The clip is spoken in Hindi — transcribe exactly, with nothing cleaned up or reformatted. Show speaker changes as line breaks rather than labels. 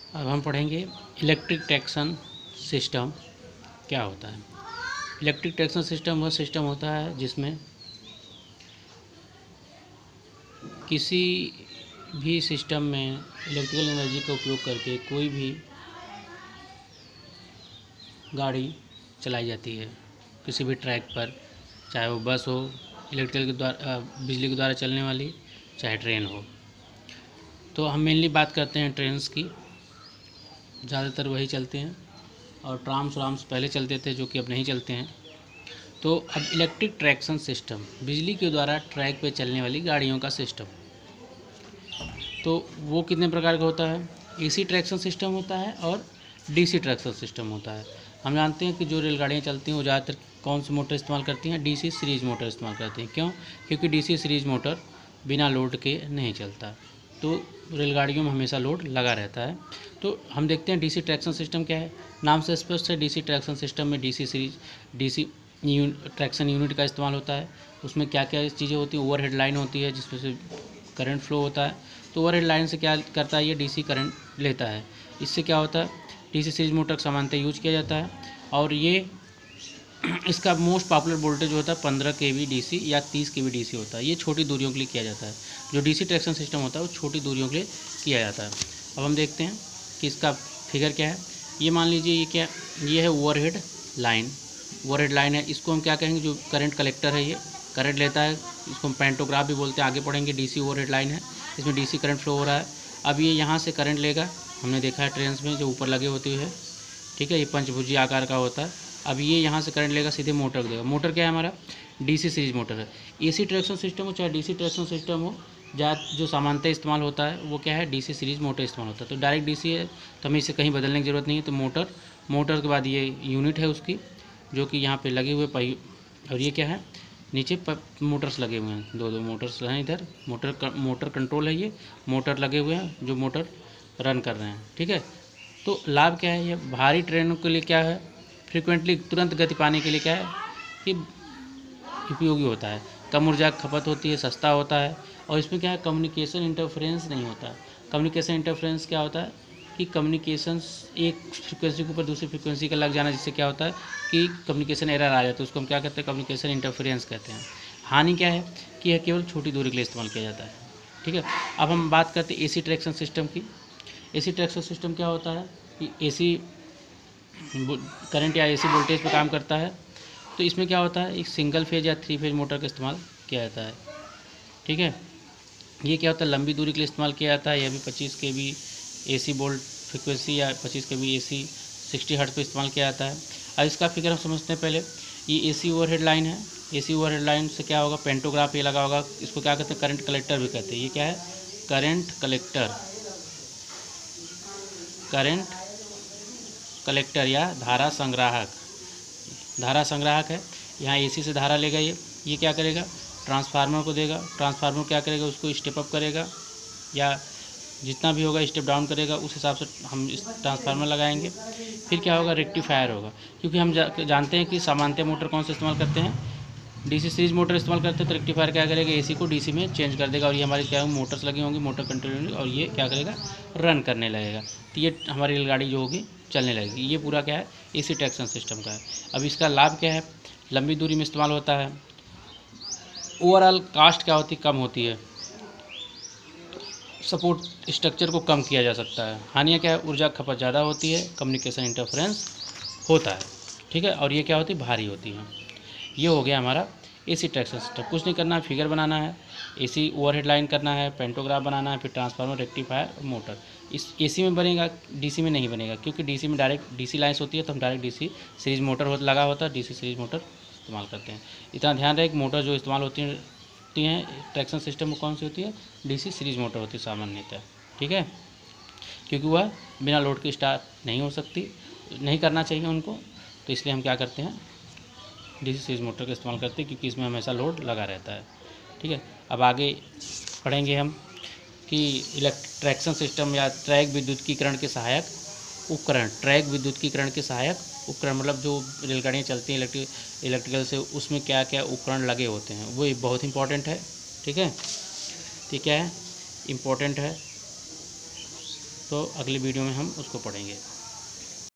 अब हम पढ़ेंगे इलेक्ट्रिक ट्रैक्शन सिस्टम क्या होता है। इलेक्ट्रिक ट्रैक्शन सिस्टम वह सिस्टम होता है जिसमें किसी भी सिस्टम में इलेक्ट्रिकल एनर्जी का उपयोग करके कोई भी गाड़ी चलाई जाती है किसी भी ट्रैक पर, चाहे वो बस हो इलेक्ट्रिकल के द्वारा बिजली के द्वारा चलने वाली, चाहे ट्रेन हो। तो हम मेनली बात करते हैं ट्रेन्स की, ज़्यादातर वही चलते हैं, और ट्राम्स वाम्स पहले चलते थे जो कि अब नहीं चलते हैं। तो अब इलेक्ट्रिक ट्रैक्शन सिस्टम, बिजली के द्वारा ट्रैक पे चलने वाली गाड़ियों का सिस्टम, तो वो कितने प्रकार का होता है। एसी ट्रैक्शन सिस्टम होता है और डीसी ट्रैक्शन सिस्टम होता है। हम जानते हैं कि जो रेलगाड़ियाँ चलती हैं वो ज़्यादातर कौन सी मोटर इस्तेमाल करती हैं, डीसी सीरीज मोटर इस्तेमाल करती हैं। क्यों? क्योंकि डीसी सीरीज मोटर बिना लोड के नहीं चलता, तो रेलगाड़ियों में हमेशा लोड लगा रहता है। तो हम देखते हैं डीसी ट्रैक्शन सिस्टम क्या है। नाम से स्पष्ट है, डीसी ट्रैक्शन सिस्टम में DC series DC traction unit का इस्तेमाल होता है। उसमें क्या क्या चीज़ें होती हैं, ओवरहेड लाइन होती है जिसमें से करंट फ्लो होता है। तो ओवरहेड लाइन से क्या करता है, ये डीसी करंट लेता है। इससे क्या होता है, डीसी सीरीज मोटर सामान्यतः यूज किया जाता है, और ये इसका मोस्ट पॉपुलर वोल्टेज होता है पंद्रह के वी डी सी या तीस के वी डी सी होता है। ये छोटी दूरियों के लिए किया जाता है। जो डीसी ट्रैक्शन सिस्टम होता है वो छोटी दूरियों के लिए किया जाता है। अब हम देखते हैं कि इसका फिगर क्या है। ये मान लीजिए ये क्या, ये है ओवरहेड लाइन। ओवरहेड लाइन है, इसको हम क्या कहेंगे, जो करंट कलेक्टर है, ये करंट लेता है, इसको हम पेंटोग्राफ भी बोलते हैं। आगे पढ़ेंगे। डीसी ओवरहेड लाइन है, इसमें डीसी करंट फ्लो हो रहा है। अब ये यहाँ से करंट लेगा, हमने देखा है ट्रेन में जो ऊपर लगे होते हुए है, ठीक है, ये पंचभुजी आकार का होता है। अब ये यहाँ से करंट लेगा, सीधे मोटर को देगा। मोटर क्या है हमारा, डीसी सीरीज मोटर है। एसी ट्रैक्शन सिस्टम हो चाहे डीसी ट्रैक्शन सिस्टम हो, जा जो सामान्यतः इस्तेमाल होता है वो क्या है, डीसी सीरीज मोटर इस्तेमाल होता है। तो डायरेक्ट डीसी है तो हमें इसे कहीं बदलने की ज़रूरत नहीं है। तो मोटर मोटर के बाद ये यूनिट है उसकी, जो कि यहाँ पे लगे हुए पहिए, और ये क्या है, नीचे मोटर्स लगे हुए हैं, दो दो मोटर्स हैं इधर। मोटर मोटर कंट्रोल है, ये मोटर लगे हुए हैं जो मोटर रन कर रहे हैं, ठीक है। तो लाभ क्या है, ये भारी ट्रेनों के लिए क्या है, फ्रिक्वेंटली तुरंत गति पाने के लिए क्या है कि उपयोगी होता है। कम ऊर्जा की खपत होती है, सस्ता होता है, और इसमें क्या है, कम्युनिकेशन इंटरफेरेंस नहीं होता। कम्युनिकेशन इंटरफेरेंस क्या होता है कि कम्युनिकेशन एक फ्रिक्वेंसी के ऊपर दूसरी फ्रिक्वेंसी का लग जाना, जिससे क्या होता है कि कम्युनिकेशन एरर आ जाता है। उसको हम क्या कहते हैं, कम्युनिकेशन इंटरफेरेंस कहते हैं। हानि क्या है कि यह केवल छोटी दूरी के लिए इस्तेमाल किया जाता है, ठीक है। अब हम बात करते हैं एसी ट्रैक्शन सिस्टम की। एसी ट्रैक्शन सिस्टम क्या होता है कि एसी करंट या एसी वोल्टेज पर काम करता है। तो इसमें क्या होता है, एक सिंगल फेज या थ्री फेज मोटर का इस्तेमाल किया जाता है, ठीक है। ये क्या होता है, लंबी दूरी के लिए इस्तेमाल किया जाता है। यह भी पच्चीस के बी एसी वोल्ट फ्रिक्वेंसी या पच्चीस के बी एसी सिक्सटी हर्ट्ज पर इस्तेमाल किया जाता है। अब इसका फिगर हम समझते हैं पहले। ये एसी ओवरहेड लाइन है। एसी ओवरहेड लाइन से क्या होगा, पेंटोग्राफ ये लगा होगा, इसको क्या कहते हैं, करंट कलेक्टर भी कहते हैं। ये क्या है, करंट कलेक्टर, करंट कलेक्टर या धारा संग्राहक, धारा संग्राहक है। यहाँ एसी से धारा लेगा, ये ये क्या करेगा, ट्रांसफार्मर को देगा। ट्रांसफार्मर क्या करेगा, उसको स्टेप अप करेगा, या जितना भी होगा स्टेप डाउन करेगा, उस हिसाब से हम इस ट्रांसफार्मर लगाएंगे। फिर क्या होगा, रेक्टिफायर होगा। क्योंकि हम जा, जानते हैं कि सामान्य मोटर कौन सा इस्तेमाल करते हैं, डीसी सीरीज मोटर इस्तेमाल करते हैं। तो रेक्टिफायर क्या करेगा, एसी को डीसी में चेंज कर देगा, और ये हमारी क्या होगी, मोटर्स लगी होंगी, मोटर कंट्रोल होंगी, और ये क्या करेगा, रन करने लगेगा। तो ये हमारी रेलगाड़ी जो होगी चलने लगेगी। ये पूरा क्या है, एसी ट्रैक्शन सिस्टम का है। अब इसका लाभ क्या है, लंबी दूरी में इस्तेमाल होता है। ओवरऑल कास्ट क्या होती है, कम होती है। सपोर्ट स्ट्रक्चर को कम किया जा सकता है। हानियाँ क्या है, ऊर्जा खपत ज़्यादा होती है, कम्युनिकेशन इंटरफेरेंस होता है, ठीक है। और ये क्या होती है, भारी होती है। ये हो गया हमारा एसी ट्रैक्शन सिस्टम। कुछ नहीं करना है, फिगर बनाना है, एसी ओवरहेड लाइन करना है, पेंटोग्राफ बनाना है, फिर ट्रांसफार्मर, रेक्टिफायर और मोटर। इस एसी में बनेगा, डीसी में नहीं बनेगा, क्योंकि डीसी में डायरेक्ट डीसी लाइन्स होती है, तो हम डायरेक्ट डीसी सीरीज मोटर हो लगा होता है, डीसी सीरीज मोटर इस्तेमाल करते हैं। इतना ध्यान रहे कि मोटर जो इस्तेमाल होती है होती हैं ट्रैक्शन सिस्टम में कौन सी होती है, डीसी सीरीज मोटर होती है सामान्यतः, ठीक है। क्योंकि वह बिना लोड के स्टार्ट नहीं हो सकती, नहीं करना चाहिए उनको, तो इसलिए हम क्या करते हैं, डीसी सीरीज मोटर का इस्तेमाल करते हैं, क्योंकि इसमें हमेशा लोड लगा रहता है, ठीक है। अब आगे पढ़ेंगे हम कि इलेक्ट्रिक ट्रैक्शन सिस्टम या ट्रैक विद्युतीकरण के सहायक उपकरण, ट्रैक विद्युतीकरण के सहायक उपकरण मतलब जो रेलगाड़ियाँ चलती हैं इलेक्ट्रिक इलेक्ट्रिकल से, उसमें क्या क्या उपकरण लगे होते हैं, वो बहुत इंपॉर्टेंट है, ठीक है। तो क्या है, इम्पोर्टेंट है। तो अगली वीडियो में हम उसको पढ़ेंगे।